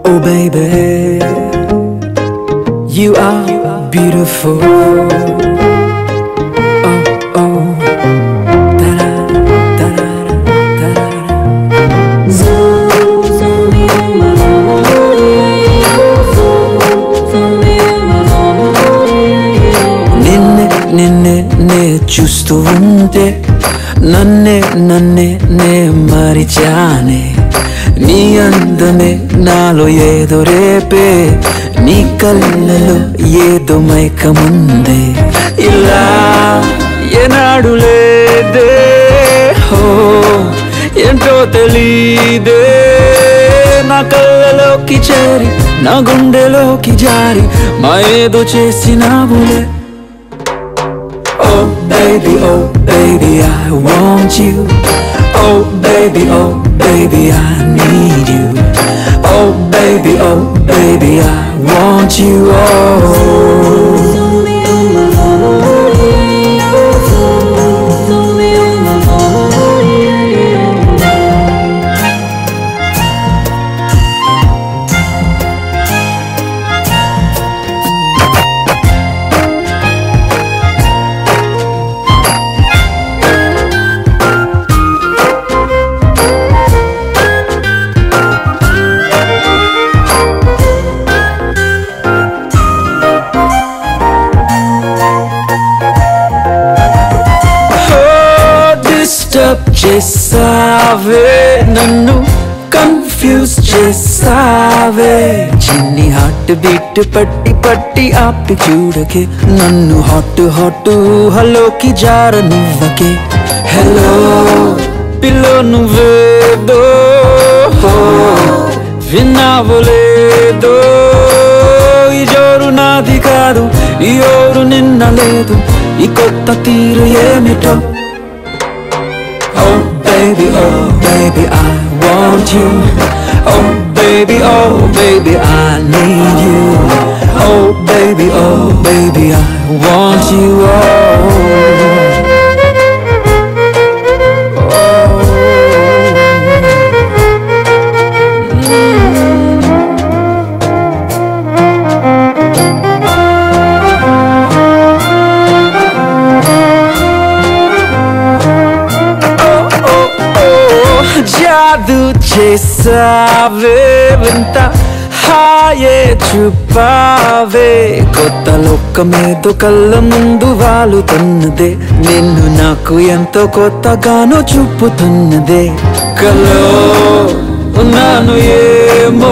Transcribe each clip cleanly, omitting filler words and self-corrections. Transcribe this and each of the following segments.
Oh baby, you are beautiful. Oh oh, da-da, da-da, da-da. నిన్నే నిన్నే నే చూస్తూ ఉంటే నన్నే నన్నే నే మరిచానే నీ అందమే నాలో ఏదో రేపే నీ కళ్ళలో ఏదో మైకముందే ఇలా ఏనాడు లేదే హో ఏంటో తెలీదే నా కళ్ళలోకి చేరి నా గుండెలోకి జారి మా ఏదో చేసినావులే Oh baby, I want you. Oh baby, I need you. Oh baby, I want you. చేసావే నన్ను కన్ఫ్యూజ్ చేసావే చిన్ని హార్ట్ బీట్ పట్టి పట్టి ఆపి చూడకే నన్ను హాట్ హాట్ ఊహలోకి జారనివ్వకే హలో పిల్లో నువ్వేదో విన్నావులేదో ఈ జోరు నాది కాదు ఈ ఓరు నిన్న లేదు ఈ కొత్త తీరు ఏమిటో Oh baby, I want you. Oh baby, I need you. Oh baby, I want you. జాదు చేసావే వింత హాయే చూపావే కొత్త లోకమేదో కళ్ళ ముందు వాలుతున్నదే నిన్ను నాకు ఎంతో కొత్తగానో చూపుతున్నదే కలో ఉన్నాను ఏమో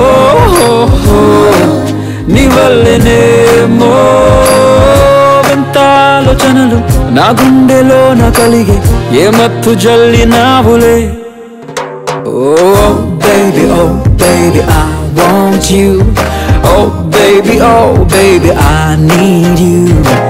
నీ వల్లనేమో వింత ఆలోచనలు నా గుండెలోన కలిగే ఏ మత్తు జల్లినావులే Oh baby, I want you. Oh baby, I need you.